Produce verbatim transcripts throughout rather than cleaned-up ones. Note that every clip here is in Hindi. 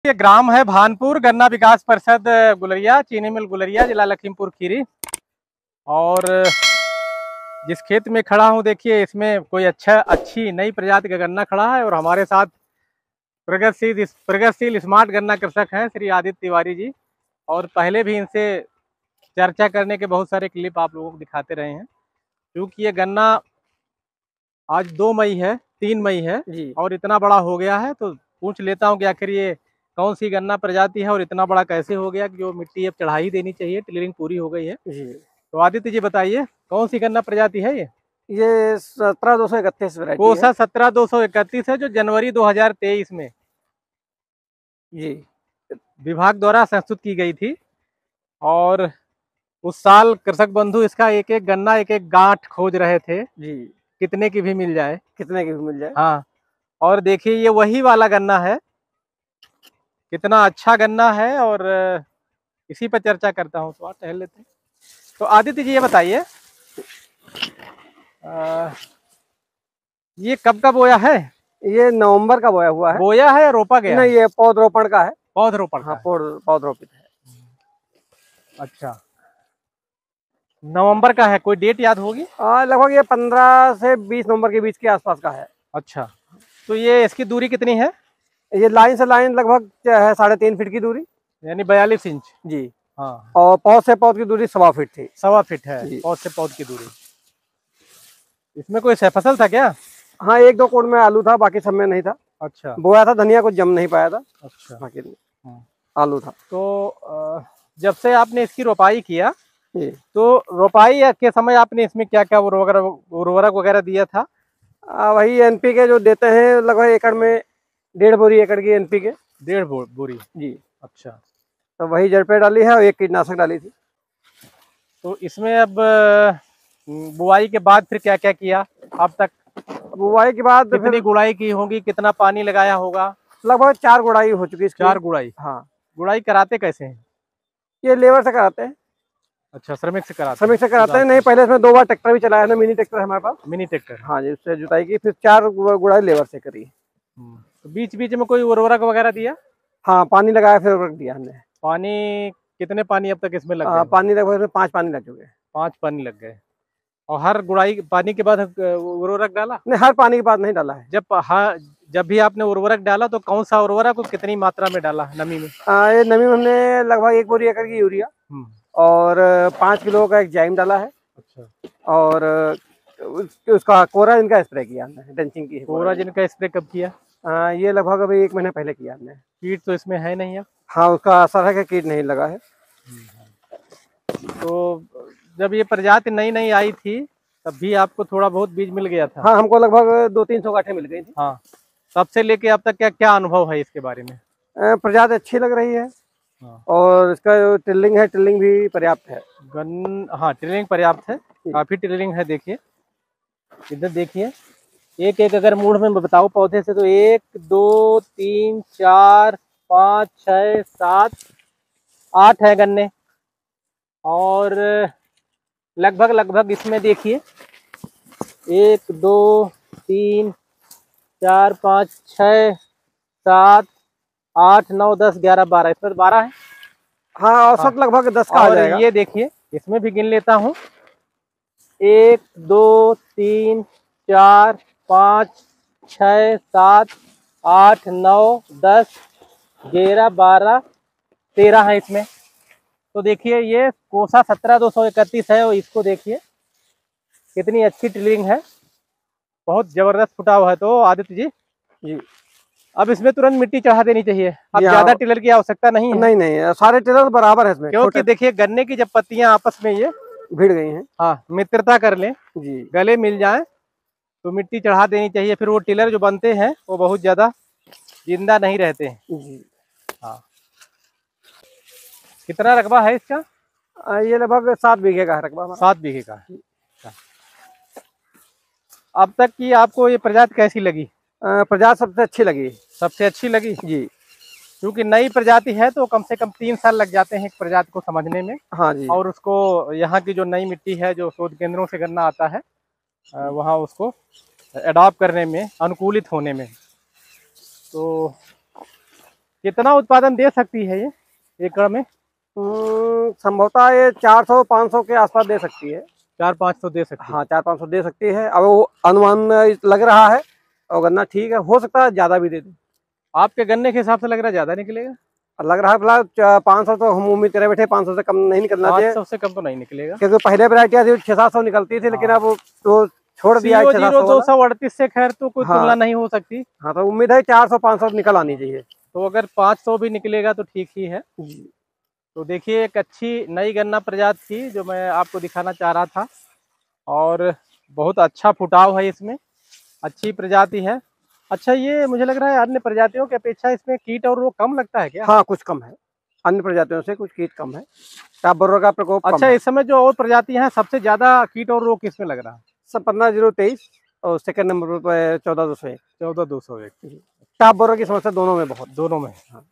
ये ग्राम है भानपुर, गन्ना विकास परिषद गुलरिया, चीनी मिल गुलरिया, जिला लखीमपुर खीरी। और जिस खेत में खड़ा हूँ देखिए, इसमें कोई अच्छा अच्छी नई प्रजाति का गन्ना खड़ा है और हमारे साथ प्रगतिशील प्रगतिशील स्मार्ट गन्ना कृषक हैं श्री आदित्य तिवारी जी। और पहले भी इनसे चर्चा करने के बहुत सारे क्लिप आप लोगों को दिखाते रहे हैं। क्योंकि ये गन्ना आज दो मई है, तीन मई है जी, और इतना बड़ा हो गया है, तो पूछ लेता हूँ कि आखिर ये कौन सी गन्ना प्रजाति है और इतना बड़ा कैसे हो गया कि जो मिट्टी अब चढ़ा ही देनी चाहिए, टिलरिंग पूरी हो गई है जी। तो आदित्य जी बताइए, कौन सी गन्ना प्रजाति है ये? ये सत्रह दो सौ इकतीस कोसा सत्रह दो सौ इकतीस है, जो जनवरी दो हजार तेईस में जी विभाग द्वारा संस्तुत की गई थी। और उस साल कृषक बंधु इसका एक एक गन्ना एक एक गांठ खोज रहे थे जी, कितने की भी मिल जाए, कितने की भी मिल जाए। हाँ, और देखिए ये वही वाला गन्ना है, कितना अच्छा गन्ना है। और इसी पर चर्चा करता हूँ, तो टहल लेते हैं। तो आदित्य जी ये बताइए, ये कब का बोया है? ये नवंबर का बोया हुआ है। बोया है या रोपा गया? नहीं, ये पौधरोपण का है। पौधरोपण हाँ, पौधरोपित है। अच्छा, नवंबर का है, कोई डेट याद होगी? लगभग ये पंद्रह से बीस नवंबर के बीच के आसपास का है। अच्छा, तो ये इसकी दूरी कितनी है? ये लाइन से लाइन लगभग है साढ़े तीन फीट की दूरी, यानी बयालीस इंच जी। हाँ, और पौध से पौध की दूरी सवा फीट थी। सवा फीट है पौध से पौध की दूरी। इसमें कोई फसल था क्या? हाँ, एक दो कोड़ में आलू था, बाकी सब में नहीं था। अच्छा, बोया था धनिया, कुछ जम नहीं पाया था। अच्छा, बाकी आलू था। तो जब से आपने इसकी रोपाई किया, तो रोपाई के समय आपने इसमें क्या क्या उर्वरक वगैरह दिया था? आ, वही एनपीके जो देते हैं, लगभग एकड़ में डेढ़ बोरी एकड़ की एनपीके। डेढ़ बोरी जी। अच्छा, तो वही जड़ पे डाली है और एक कीटनाशक डाली थी। तो इसमें अब बुआई के बाद फिर क्या क्या किया अब तक? बुआई के बाद कितनी गुड़ाई की होगी, कितना पानी लगाया होगा? लगभग चार गुड़ाई हो चुकी है। चार गुड़ाई? हाँ। गुड़ाई कराते कैसे हैं? ये लेबर से कराते हैं। अच्छा, श्रमिक से कराते श्रमिक से कराते हैं। नहीं, पहले इसमें दो बार ट्रैक्टर भी चलाया है, मिनी ट्रैक्टर है हमारे पास। Mini tractor? हाँ जी, उससे जुताई की, फिर चार गुड़ाई लेबर से करी। तो बीच बीच में कोई उर्वरक वगैरह दिया? हाँ, पानी लगाया, फिर उर्वरक दिया हमने। पानी कितने पानी अब तक इसमें लग गए? पानी लगभग पाँच पानी लग चुके। पाँच पानी लग गए। और हर गुड़ाई पानी के बाद उर्वरक डाला? नहीं, हर पानी के बाद नहीं डाला है। जब हाँ, जब भी आपने उर्वरक डाला तो कौन सा उर्वरक और कितनी मात्रा में डाला नमी में? आ, ये नमी में हमने लगभग एक बोरी एकड़ की यूरिया और पाँच किलो का एक जाइम डाला है। अच्छा, और उसका कोराजिन का स्प्रे किया हमने, ड्रेंचिंग की। कोराजिन का स्प्रे कब किया? आ, ये लगभग अभी एक महीने पहले किया हमने। कीट तो इसमें है नहीं अब? हाँ, उसका असर है कि कीट नहीं लगा है। तो जब ये प्रजाति नई नई आई थी तब भी आपको थोड़ा बहुत बीज मिल गया था? हाँ, हमको लगभग दो तीन सौ गांठें मिल गई थी। हाँ, तब से लेके अब तक क्या क्या अनुभव है इसके बारे में? प्रजाति अच्छी लग रही है। हाँ। और इसका जो टिल्लिंग है, टिल्लिंग भी पर्याप्त है। गन हाँ, टिल्लिंग पर्याप्त है, काफी टिल्लिंग है। देखिए इधर देखिए, एक एक अगर मूड में बताओ पौधे से, तो एक दो तीन चार पाँच छः सात आठ है गन्ने। और लगभग लगभग इसमें देखिए एक दो तीन चार पाँच छः सात आठ नौ दस ग्यारह बारह, इसमें बारह है। हाँ, औसत लगभग दस का आ जाएगा। ये देखिए, इसमें भी गिन लेता हूँ, एक दो तीन चार पाँच छः सात आठ नौ दस ग्यारह बारह तेरह है इसमें। तो देखिए ये कोसा सत्रह दो सौ इकतीस है, और इसको देखिए कितनी अच्छी टिलिंग है, बहुत जबरदस्त फुटा हुआ है। तो आदित्य जी जी अब इसमें तुरंत मिट्टी चढ़ा देनी चाहिए, अब ज्यादा टिलर की आवश्यकता नहीं है। नहीं नहीं, सारे टिलर बराबर है इसमें, क्योंकि देखिए गन्ने की जब पत्तियां आपस में ये भिड़ गई हैं, हाँ, मित्रता कर लें जी, गले मिल जाए, तो मिट्टी चढ़ा देनी चाहिए। फिर वो टिलर जो बनते हैं वो बहुत ज्यादा जिंदा नहीं रहते हैं जी। हाँ, कितना रकबा है इसका? ये लगभग सात बीघे का है रकबा। सात बीघे का है। अब तक की आपको ये प्रजाति कैसी लगी? प्रजाति सबसे अच्छी लगी। सबसे अच्छी लगी जी, क्योंकि नई प्रजाति है तो कम से कम तीन साल लग जाते हैं एक प्रजाति को समझने में। हाँ जी। और उसको यहाँ की जो नई मिट्टी है, जो शोध केंद्रों से गन्ना आता है, वहाँ उसको एडॉप्ट करने में, अनुकूलित होने में। तो कितना उत्पादन दे सकती है ये एकड़ में? हम्म, संभवतः ये चार सौ पाँच सौ के आसपास दे सकती है। चार पाँच सौ दे सकती है। हाँ, चार पाँच सौ दे सकती है। अब वो अनुमान लग रहा है और गन्ना ठीक है, हो सकता है ज्यादा भी दे दे। आपके गन्ने के हिसाब से लग रहा है ज्यादा निकलेगा? लग रहा है फिलहाल पाँच सौ तो हम उम्मीद करे बैठे, पाँच सौ से कम नहीं निकलना चाहिए। पाँच सौ से कम तो नहीं निकलेगा, क्योंकि पहले वैरायटियां थी छह सात सौ निकलती थी, लेकिन अब तो छोड़ दिया है छह सात सौ। दो सौ अड़तीस से खैर तो कोई हाँ, तुलना नहीं हो सकती। हाँ, तो उम्मीद है चार सौ पाँच सौ निकल आनी चाहिए। तो अगर पाँच सौ भी निकलेगा तो ठीक ही है। तो देखिए एक अच्छी नई गन्ना प्रजाति थी जो मैं आपको दिखाना चाह रहा था, और बहुत अच्छा फुटाव है इसमें, अच्छी प्रजाति है। अच्छा, ये मुझे लग रहा है अन्य प्रजातियों की अपेक्षा इसमें कीट और रोग कम लगता है क्या? हाँ, कुछ कम है, अन्य प्रजातियों से कुछ कीट कम है, टाप बोरर का प्रकोप कम अच्छा, है। इस समय जो और प्रजातियां हैं सबसे ज्यादा कीट और रोग किसमें लग रहा है? सब पंद्रह जीरो तेईस और सेकंड नंबर पर चौदह दो सौ एक। चौदह दो सौ एक। टाप बोरर की समस्या दोनों में बहुत, दोनों में। हाँ।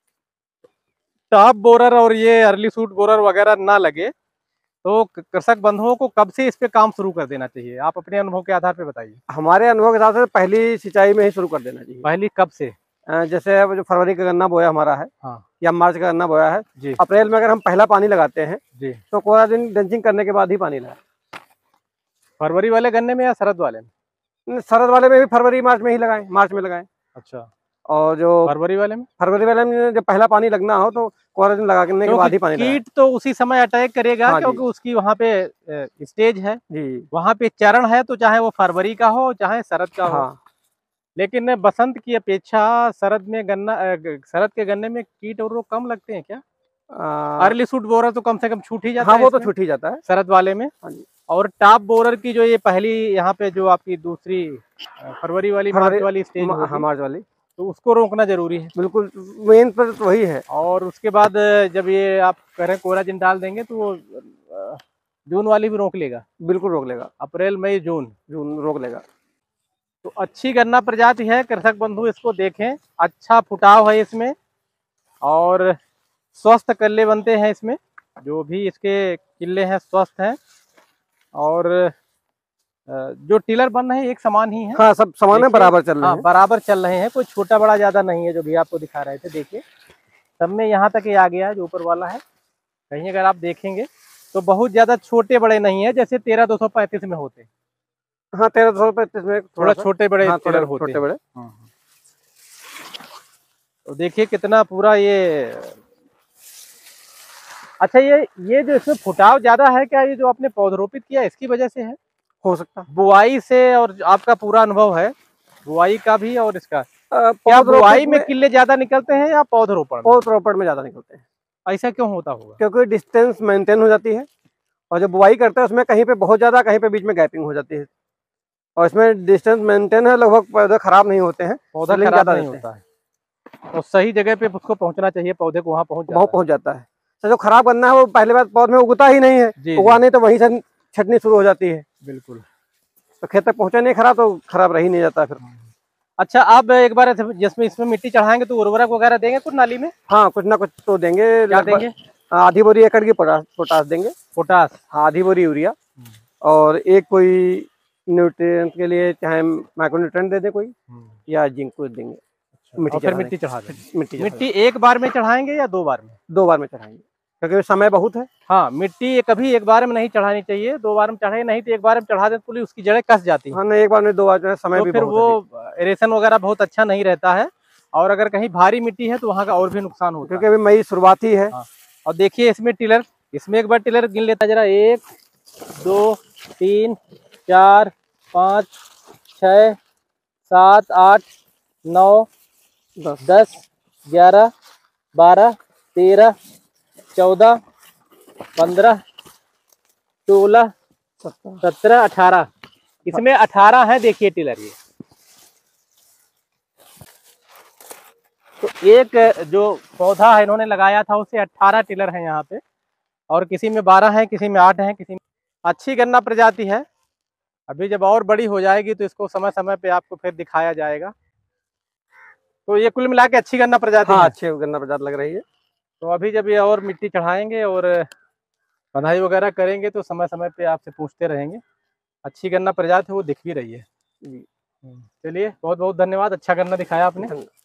टॉप बोरर और ये अर्ली सूट बोरर वगैरह ना लगे तो कृषक बंधुओं को कब से इस पे काम शुरू कर देना चाहिए? आप अपने अनुभव के आधार पे बताइए। हमारे अनुभव के हिसाब से पहली सिंचाई में ही शुरू कर देना चाहिए। पहली कब से? अ, जैसे अब जो फरवरी का गन्ना बोया हमारा है, हाँ, या मार्च का गन्ना बोया है जी अप्रैल में अगर हम पहला पानी लगाते हैं जी, तो कोरा दिन ड्रेंचिंग करने के बाद ही पानी लगाए। फरवरी वाले गन्ने में या शरद वाले में? शरद वाले में भी फरवरी मार्च में ही लगाएं, मार्च में लगाएं। अच्छा, और जो फरवरी वाले में फरवरी वाले में जब पहला पानी लगना हो तो क्वारंटाइन लगाने के बाद ही पानी लगाएं। कीट तो उसी समय अटैक करेगा, हाँ, क्योंकि उसकी वहाँ पे स्टेज है जी, वहाँ पे चरण है, तो चाहे वो फरवरी का हो चाहे शरद का हो। हाँ। लेकिन बसंत की अपेक्षा शरद में गन्ना शरद के गन्ने में कीट और रोग कम लगते हैं क्या? अर्ली सूट बोरर तो कम से कम छूट ही जाता हाँ, है। वो तो छूट ही जाता है शरद वाले में। हाँ जी। और टॉप बोरर की जो ये पहली यहाँ पे जो आपकी दूसरी फरवरी वाली मार्च वाली स्टेज मा, होगी, हाँ, मार्च वाली, तो उसको रोकना जरूरी है। बिल्कुल मेन पर तो वही है। और उसके बाद जब ये आप करें कोराजिन डाल देंगे तो वो जून वाली भी रोक लेगा। बिल्कुल रोक लेगा, अप्रैल मई जून जून रोक लेगा। तो अच्छी गन्ना प्रजाति है, कृषक बंधु इसको देखें, अच्छा फुटाव है इसमें और स्वस्थ कल्ले बनते हैं इसमें, जो भी इसके किले हैं स्वस्थ हैं, और जो टिलर बन रहे हैं एक समान ही है। हाँ, सब समान है, बराबर चल रहे हाँ, हैं। बराबर चल रहे हैं, कोई छोटा बड़ा ज्यादा नहीं है। जो भी आपको दिखा रहे थे देखिए, सब में यहाँ तक ये आ गया है जो ऊपर वाला है। कहीं अगर आप देखेंगे तो बहुत ज्यादा छोटे बड़े नहीं है, जैसे तेरह दो सौ पैंतीस में होते। हाँ, तेरह दो सौ पैंतीस में थोड़ा छोटे बड़े हाँ, टिलर होते, छोटे बड़े। तो देखिए कितना पूरा ये। अच्छा, ये ये जो इसमें फुटाव ज्यादा है, क्या ये जो आपने पौधरोपित किया इसकी वजह से है? हो सकता है बुआई से, और आपका पूरा अनुभव है बुआई का भी और इसका, क्या पौधरोपण बुआई में किले ज्यादा निकलते हैं या पौधरोपण? पौधरोपण में ज्यादा निकलते हैं। ऐसा क्यों होता होगा? क्योंकि डिस्टेंस मेंटेन हो जाती है, और जब बुआई करते हैं उसमें कहीं पे बहुत ज्यादा, कहीं पे बीच में गैपिंग हो जाती है, और इसमें डिस्टेंस मेंटेन है, लगभग पौधे खराब नहीं होते हैं, पौधा खराब नहीं होता है, और सही जगह पे उसको पहुंचना चाहिए, पौधे को वहाँ पहुंच बहुत पहुंच जाता है। तो जो खराब गन्ना है वो पहले बार पौधे में उगता ही नहीं है, उगा नहीं तो वहीं से छटनी शुरू हो जाती है। बिल्कुल, तो खेत तक पहुंचा नहीं खराब, तो खराब रह ही नहीं जाता फिर। अच्छा, आप एक बार जिसमें इसमें मिट्टी चढ़ाएंगे तो उर्वरक वगैरह देंगे कुछ नाली में? हाँ, कुछ ना कुछ तो देंगे। क्या देंगे? आधी बोरी एकड़ की पोटास पोटास देंगे। पोटास? हाँ, आधी बोरी यूरिया, और एक कोई न्यूट्रिएंट के लिए चाहे माइक्रोन्यूट्रिएंट दे दे कोई, या जिंक को देंगे। मिट्टी फिर मिट्टी चढ़ा देंगे। मिट्टी मिट्टी एक बार में चढ़ाएंगे या दो बार में? दो बार में चढ़ाएंगे, क्योंकि समय बहुत है। हाँ, मिट्टी कभी एक बार में नहीं चढ़ानी चाहिए, दो बार में चढ़ाए, नहीं तो एक बार में चढ़ा दे तो उसकी जड़ें कस जाती हैं। हाँ, नहीं, एक बार में दो बार जो है समय तो भी फिर बहुत वो एरेशन वगैरह बहुत अच्छा नहीं रहता है, और अगर कहीं भारी मिट्टी है तो वहाँ का और भी नुकसान होता है, क्योंकि अभी मई शुरुआत ही है। हाँ। और देखिए इसमें टिलर, इसमें एक बार टिलर गिन लेता जरा, एक दो तीन चार पाँच छः सात आठ नौ दस ग्यारह बारह तेरह चौदह पंद्रह सोलह सत्रह अठारह, इसमें अठारह है। देखिए टिलर ये, तो एक जो पौधा है इन्होंने लगाया था उससे अठारह टिलर है यहाँ पे, और किसी में बारह है, किसी में आठ है, किसी में। अच्छी गन्ना प्रजाति है। अभी जब और बड़ी हो जाएगी तो इसको समय समय पे आपको फिर दिखाया जाएगा। तो ये कुल मिला के अच्छी गन्ना प्रजाति हाँ, है। अच्छी गन्ना प्रजाति लग रही है। तो अभी जब ये और मिट्टी चढ़ाएंगे और बंधाई वगैरह करेंगे तो समय समय पे आपसे पूछते रहेंगे। अच्छी गन्ना प्रजाति है, वो दिख भी रही है। चलिए, बहुत बहुत धन्यवाद, अच्छा गन्ना दिखाया आपने।